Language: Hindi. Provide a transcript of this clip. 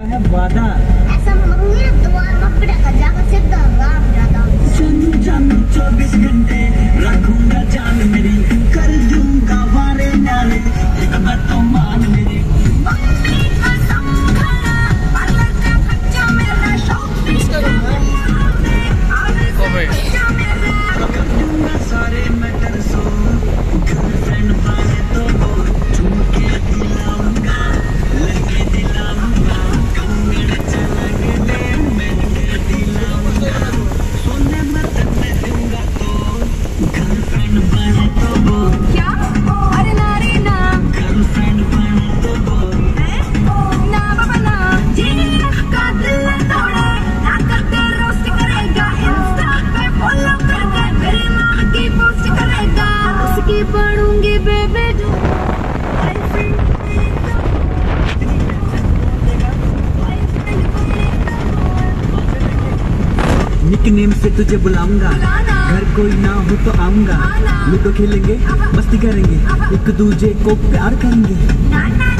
है वादा ऐसा मम्मी द्वार में पड़ेगा जाकर सीधा राम जाता हूँ जानू 24 घंटे रखूंगा जान मेरी कर दूंगा वारे नारे एक बार तो मान मेरी मम्मी कसम खाना पार्लर का खर्चा मेरा शॉपिंग कर दूंगा सारे मैटर सो गर्लफ्रेंड पाए तो वो झुमके दिलाऊंगा लगे दिलाऊंगा कंगड़ चला के ले मैं दिलाऊंगा सोने मत मैं दूंगा तो गर्लफ्रेंड पाए तो वो क्या अरे नारी ना गर्लफ्रेंड पाए तो वो ना बाबा ना जी का दिल तोड़े ना करते रोस्ट करेगा इंस्टा पे फॉलो करके मेरे नाम की पोस्ट करेगा उसकी पढ़ूंगी बेबी निकनेम से तुझे बुलाऊंगा घर कोई ना हो तो आऊंगा लूडो खेलेंगे मस्ती करेंगे एक दूजे को प्यार करेंगे ना